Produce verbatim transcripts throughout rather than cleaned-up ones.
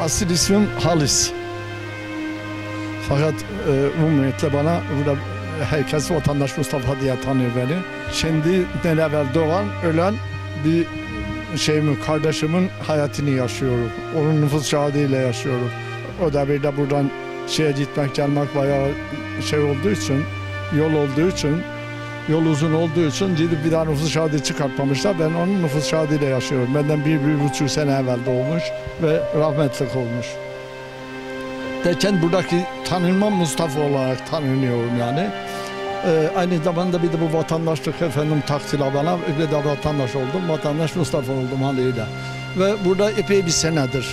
Asıl ismim Halis. Fakat e, umumiyetle bana burada herkes vatandaş Mustafa diye tanıyor beni. Kendinden evvel doğan, ölen bir şeyimin, kardeşimin hayatını yaşıyorum. Onun nüfus kağıdıyla yaşıyorum. O da bir de buradan şeye gitmek gelmek bayağı şey olduğu için, yol olduğu için, yol uzun olduğu için gidip bir daha nüfus kağıdı çıkartmamışlar. Ben onun nüfus kağıdıyla yaşıyorum. Benden bir, bir buçuk sene evvel doğmuş ve rahmetlik olmuş. Derken buradaki tanınmam Mustafa olarak tanınıyorum yani. Ee, aynı zamanda bir de bu vatandaşlık efendim taksila bana bir de vatandaş oldum. Vatandaş Mustafa oldum haliyle. Ve burada epey bir senedir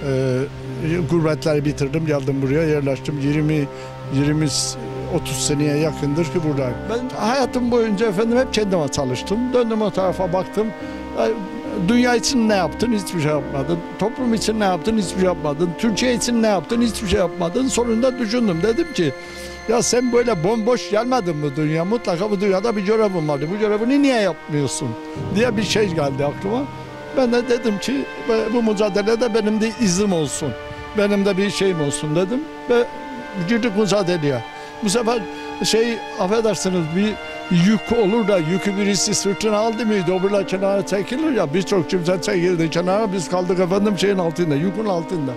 e, gurbetleri bitirdim, geldim buraya yerleştim. yirmi yirmi otuz seneye yakındır ki buradayım. Ben hayatım boyunca efendim hep kendime çalıştım. Döndüm o tarafa baktım. Dünya için ne yaptın? Hiçbir şey yapmadın. Toplum için ne yaptın? Hiçbir şey yapmadın. Türkiye için ne yaptın? Hiçbir şey yapmadın. Sonunda düşündüm. Dedim ki ya sen böyle bomboş gelmedin mi dünya? Mutlaka bu dünyada bir görevin vardı. Bu görevini niye yapmıyorsun? Diye bir şey geldi aklıma. Ben de dedim ki bu mücadelede benim de izim olsun. Benim de bir şeyim olsun dedim. Ve girdik mücadeleye. Bu sefer şey affedersiniz bir yük olur da yükü birisi sırtına aldı mıydı? Öbürler kenara çekilir ya, birçok kimse çekildi kenara, biz kaldık efendim şeyin altında, yükün altında.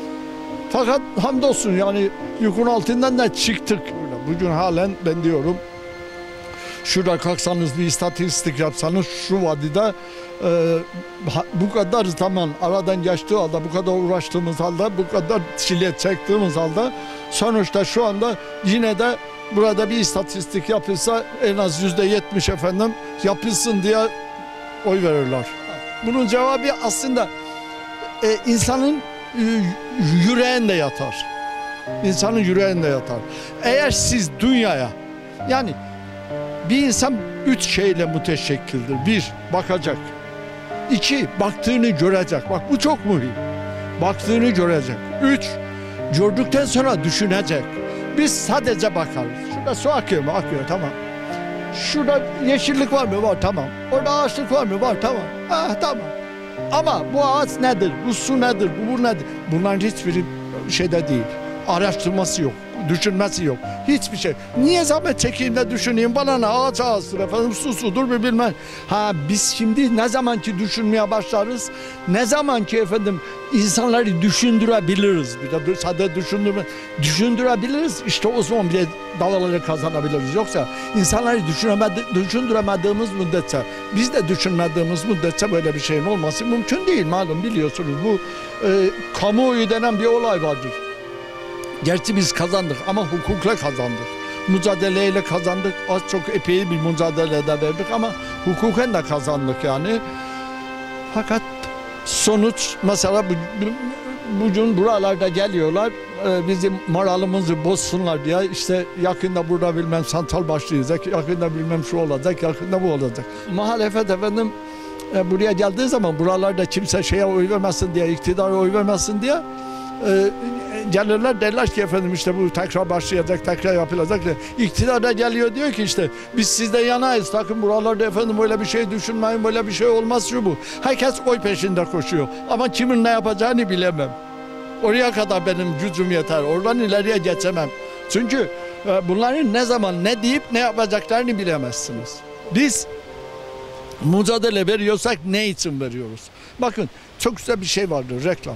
Fakat hamdolsun yani yükün altından da çıktık. Bugün halen ben diyorum, şurada kalksanız bir istatistik yapsanız şu vadide e, bu kadar zaman aradan geçtiği halde, bu kadar uğraştığımız halde, bu kadar çile çektiğimiz halde sonuçta şu anda yine de burada bir istatistik yapılsa en az yüzde yetmiş efendim yapılsın diye oy verirler. Bunun cevabı aslında e, insanın e, yüreğinde yatar. İnsanın yüreğinde yatar. Eğer siz dünyaya, yani bir insan üç şeyle müteşekkildir. Bir, bakacak. İki, baktığını görecek. Bak bu çok mühim. Baktığını görecek. Üç, gördükten sonra düşünecek. Biz sadece bakarız. Şurada su akıyor mu? Akıyor, tamam. Şurada yeşillik var mı? Var, tamam. Orada ağaçlık var mı? Var, tamam. Ah, tamam. Ama bu ağaç nedir? Bu su nedir? Bu, bu nedir? Bunların hiçbiri şeyde değil. Araştırması yok. Düşünmesi yok. Hiçbir şey. Niye zahmet çekeyim de düşüneyim? Bana ne? Ağaç ağaçtır efendim. Su sudur bir bilmem. Ha biz şimdi ne zaman ki düşünmeye başlarız, ne zaman ki efendim insanları düşündürebiliriz. Bir de sadece düşündürme, düşündürebiliriz. İşte o zaman bile davaları kazanabiliriz. Yoksa insanları düşünemedi, düşündüremediğimiz müddetçe, biz de düşünmediğimiz müddetçe böyle bir şeyin olması mümkün değil. Malum biliyorsunuz bu e, kamuoyu denen bir olay vardır. Gerçi biz kazandık ama hukukla kazandık. Mücadeleyle kazandık. Az çok epey bir mücadelede verdik ama hukuken de kazandık yani. Fakat sonuç mesela bu, bugün buralarda geliyorlar e, bizim moralimizi bozsunlar diye, işte yakında burada bilmem santral başlayacak, yakında bilmem şu olacak, yakında bu olacak. Muhalefet efendim e, buraya geldiği zaman buralarda kimse şeye oy vermesin diye, iktidara oy vermesin diye e, gelirler, derler ki efendim işte bu tekrar başlayacak, tekrar yapılacak. İktidara geliyor diyor ki işte biz sizden yanayız, takım buralarda efendim öyle bir şey düşünmeyin, böyle bir şey olmaz şu bu. Herkes oy peşinde koşuyor ama kimin ne yapacağını bilemem. Oraya kadar benim gücüm yeter, oradan ileriye geçemem. Çünkü bunların ne zaman ne deyip ne yapacaklarını bilemezsiniz. Biz mücadele veriyorsak ne için veriyoruz? Bakın çok güzel bir şey vardır, reklam.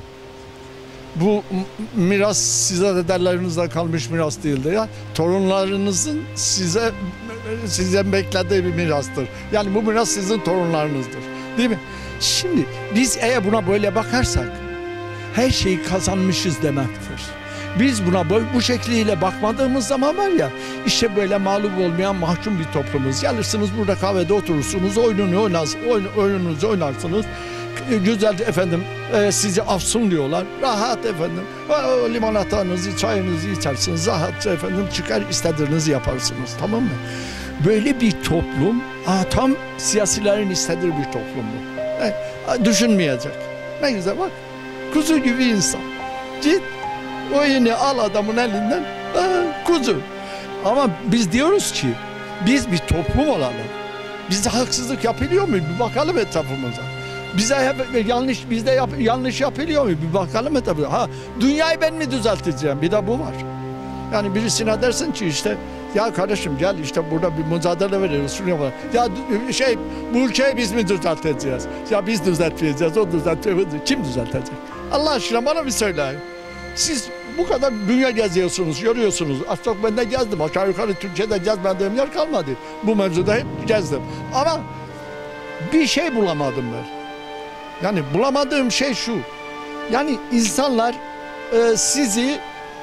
Bu miras size dedelerinizden kalmış miras değildir ya. Torunlarınızın size sizden beklediği bir mirastır. Yani bu miras sizin torunlarınızdır. Değil mi? Şimdi biz eğer buna böyle bakarsak her şeyi kazanmışız demektir. Biz buna bu şekliyle bakmadığımız zaman var ya, işte böyle mağlup olmayan mahkum bir toplumuz. Gelirsiniz burada kahvede oturursunuz, oyununu oynarsınız, oyun, oyununuzu oynarsınız. Güzel efendim e, sizi afsun diyorlar. Rahat efendim. O, limonatanızı, çayınızı içersiniz. Rahatça efendim çıkar istediğinizi yaparsınız. Tamam mı? Böyle bir toplum aa, tam siyasilerin istediği bir toplum bu. E, düşünmeyecek. Ne güzel bak. Kuzu gibi insan. Git oyunu al adamın elinden. Aa, kuzu. Ama biz diyoruz ki biz bir toplum olalım. Bizde haksızlık yapılıyor mu? Bir bakalım etrafımıza. Bize hep yanlış, bizde yap, yanlış yapılıyor mu? Bir bakalım mı tabii. Ha, dünyayı ben mi düzelteceğim? Bir de bu var. Yani birisine dersin ki işte ya kardeşim gel işte burada bir mücadele veriyoruz. Şunu yapalım. Ya şey bu ülkeyi biz mi düzelteceğiz? Ya biz düzeltmeyeceğiz. O düzeltmeyeceğiz. Kim düzeltecek? Allah aşkına bana bir söyleyin. Siz bu kadar dünya geziyorsunuz, görüyorsunuz. Az çok ben de gezdim. Aşağı yukarı Türkiye'de gezmediğim yer kalmadı. Bu mevzuda hep gezdim. Ama bir şey bulamadım ben. Yani bulamadığım şey şu. Yani insanlar e, sizi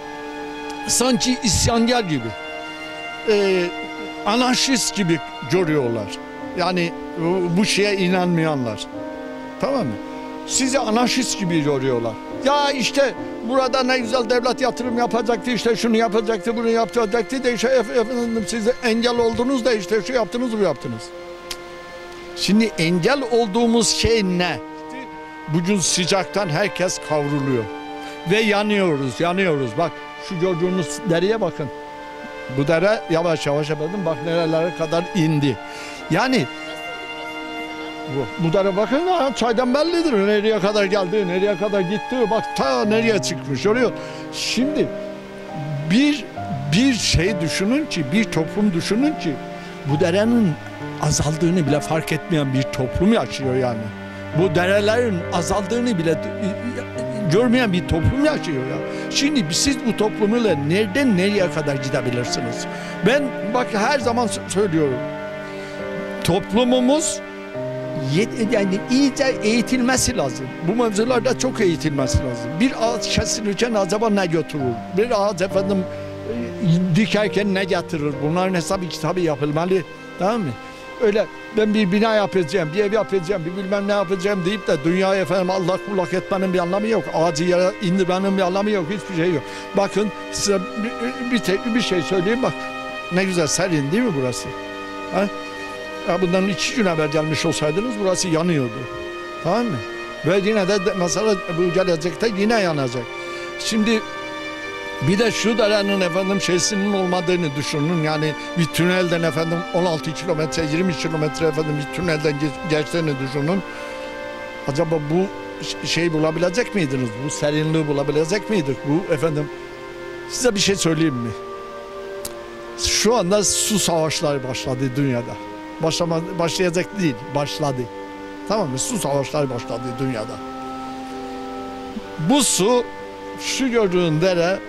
sanki isyankar gibi, e, anarşist gibi görüyorlar. Yani bu şeye inanmayanlar. Tamam mı? Sizi anarşist gibi görüyorlar. Ya işte burada ne güzel devlet yatırım yapacaktı, işte şunu yapacaktı, bunu yapacaktı da işte efendim siz engel oldunuz da işte şu yaptınız, bu yaptınız. Şimdi engel olduğumuz şey ne? Bugün sıcaktan herkes kavruluyor. Ve yanıyoruz, yanıyoruz. Bak şu gördüğünüz dereye bakın. Bu dere yavaş yavaş efendim bak nerelere kadar indi. Yani bu, bu dere bakın ha, çaydan bellidir. Nereye kadar geldi, nereye kadar gitti. Bak ta nereye çıkmış oluyor. Şimdi bir bir şey düşünün ki, bir toplum düşünün ki bu derenin azaldığını bile fark etmeyen bir toplum yaşıyor yani. Bu derelerin azaldığını bile görmeyen bir toplum yaşıyor ya. Şimdi siz bu toplumuyla nereden nereye kadar gidebilirsiniz? Ben bak her zaman söylüyorum. Toplumumuz yani iyice eğitilmesi lazım. Bu mevzularda çok eğitilmesi lazım. Bir ağaç kesilirken acaba ne götürür? Bir ağaç efendim dikerken ne getirir? Bunların hesabı kitabı yapılmalı. Tamam mı? Öyle ben bir bina yapacağım, bir ev yapacağım, bir bilmem ne yapacağım deyip de dünyaya efendim Allah kullak etmenin bir anlamı yok. Ağacı yere indirmenin bir anlamı yok. Hiçbir şey yok. Bakın size bir, bir, tek, bir şey söyleyeyim bak. Ne güzel serin değil mi burası? Ha? Ya bundan iki gün evvel gelmiş olsaydınız burası yanıyordu. Tamam mı? Ve yine de mesela bu gelecekte yine yanacak. Şimdi bir de şu derenin efendim şeysinin olmadığını düşünün. Yani bir tünelden efendim on altı kilometre, yirmi kilometre efendim bir tünelden geçtiğini düşünün. Acaba bu şey bulabilecek miydiniz? Bu serinliği bulabilecek miydik? Bu efendim size bir şey söyleyeyim mi? Şu anda su savaşları başladı dünyada. Başlama, başlayacak değil, başladı. Tamam mı? Su savaşları başladı dünyada. Bu su, şu gördüğün dere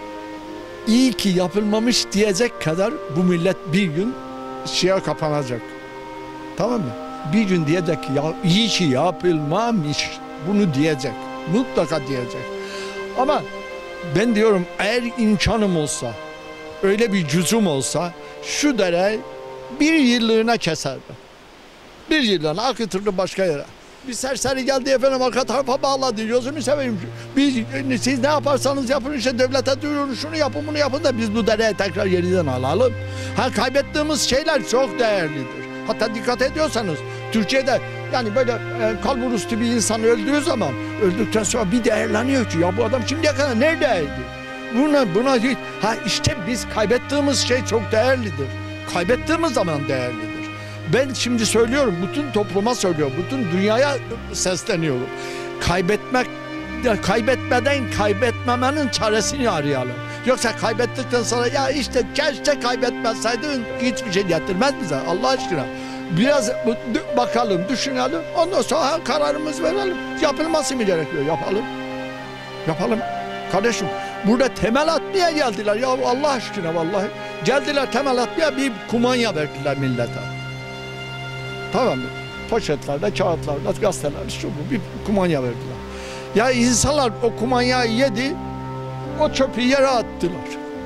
iyi ki yapılmamış diyecek kadar bu millet bir gün şeye kapanacak. Tamam mı? Bir gün diyecek ki ya iyi ki yapılmamış, bunu diyecek. Mutlaka diyecek. Ama ben diyorum eğer imkanım olsa, öyle bir gücüm olsa şu dere bir yıllığına keserdi. Bir yıllığına akıtırdı başka yere. Bir serseri geldi efendim arka tarafa bağladı. Gözünü seveyim. Bir, siz ne yaparsanız yapın işte devlete duyurun şunu yapın bunu yapın da biz bu dereyi tekrar yeniden alalım. Ha kaybettiğimiz şeyler çok değerlidir. Hatta dikkat ediyorsanız Türkiye'de yani böyle e, kalburüstü bir insan öldüğü zaman öldükten sonra bir değerleniyor ki ya bu adam şimdiye kadar neredeydi? Buna buna ha işte biz kaybettiğimiz şey çok değerlidir. Kaybettiğimiz zaman değerlidir. Ben şimdi söylüyorum, bütün topluma söylüyorum, bütün dünyaya sesleniyorum. Kaybetmek, kaybetmeden kaybetmemenin çaresini arayalım. Yoksa kaybettikten sonra ya işte keşke kaybetmezseydin hiçbir şey getirmez bize Allah aşkına. Biraz bakalım, düşünelim, ondan sonra kararımızı verelim. Yapılması mı gerekiyor? Yapalım. Yapalım. Kardeşim, burada temel atmaya geldiler ya Allah aşkına vallahi. Geldiler temel atmaya bir kumanya verdiler millete. Tamam mı? Poşetlerde, kağıtlarda, gazetelerde şu bu bir kumanya verdiler. Ya insanlar o kumanyayı yedi, o çöpü yere attılar.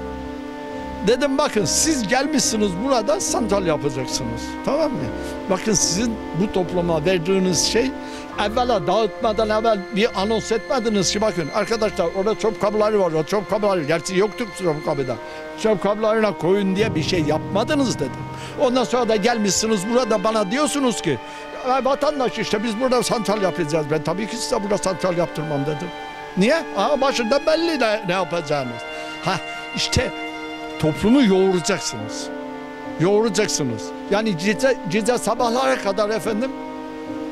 Dedim bakın siz gelmişsiniz burada santral yapacaksınız. Tamam mı? Bakın sizin bu topluma verdiğiniz şey evvela dağıtmadan evvel bir anons etmediniz ki bakın arkadaşlar orada çöp kabloları var. O çöp kabloları gerçi yoktu çöp kabloda. Çöp kablolarına koyun diye bir şey yapmadınız dedim. Ondan sonra da gelmişsiniz burada bana diyorsunuz ki vatandaş işte biz burada santral yapacağız. Ben tabii ki size burada santral yaptırmam dedim. Niye? Aha başında belli ne, ne yapacağınız. Ha işte toplumu yoğuracaksınız. Yoğuracaksınız. Yani gece, gece sabahlara kadar efendim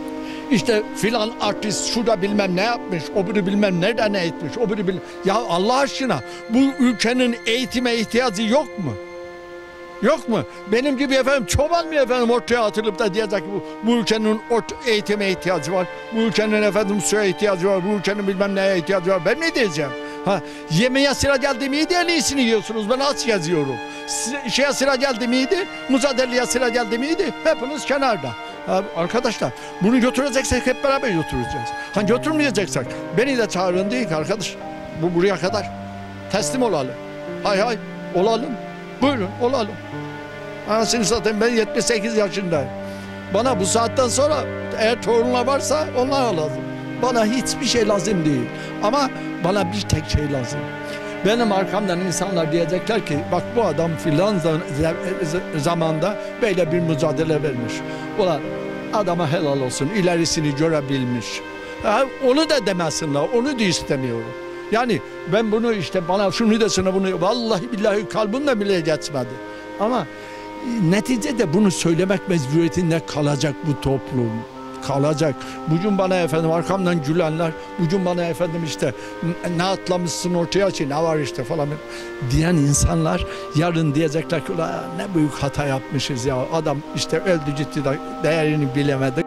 İşte filan artist şurada bilmem ne yapmış, öbürü bilmem nereden ne etmiş, öbürü bilmem... Ya Allah aşkına bu ülkenin eğitime ihtiyacı yok mu? Yok mu? Benim gibi efendim çoban mı efendim ortaya atılıp da diyecek ki bu, bu ülkenin eğitime ihtiyacı var. Bu ülkenin efendim suya ihtiyacı var. Bu ülkenin bilmem neye ihtiyacı var. Ben ne diyeceğim? Ha, yemeğe sıra geldi miydi en iyisini yiyorsunuz. Ben aç geziyorum. Şeye sıra geldi miydi? Muzadeliye sıra geldi miydi? Hepiniz kenarda. Ha, arkadaşlar bunu götüreceksek hep beraber götüreceğiz. Ha, götürmeyeceksek beni de çağırın değil ki arkadaş. Bu buraya kadar. Teslim olalım. Hay hay olalım. Buyurun olalım. Anasını satayım ben yetmiş sekiz yaşındayım. Bana bu saatten sonra eğer torunlar varsa onlar lazım. Bana hiçbir şey lazım değil. Ama bana bir tek şey lazım. Benim arkamdan insanlar diyecekler ki bak bu adam filan zamanda böyle bir mücadele vermiş. Ulan adama helal olsun ilerisini görebilmiş. Ha, onu da demesinler, onu da istemiyorum. Yani ben bunu işte bana şunu desene bunu vallahi billahi kalbimle bile geçmedi. Ama neticede bunu söylemek mecburiyetinde kalacak bu toplum. Kalacak. Bugün bana efendim arkamdan gülenler, bugün bana efendim işte ne atlamışsın ortaya ki ne var işte falan diyen insanlar yarın diyecekler ki ne büyük hata yapmışız ya adam işte öldü gitti de değerini bilemedi.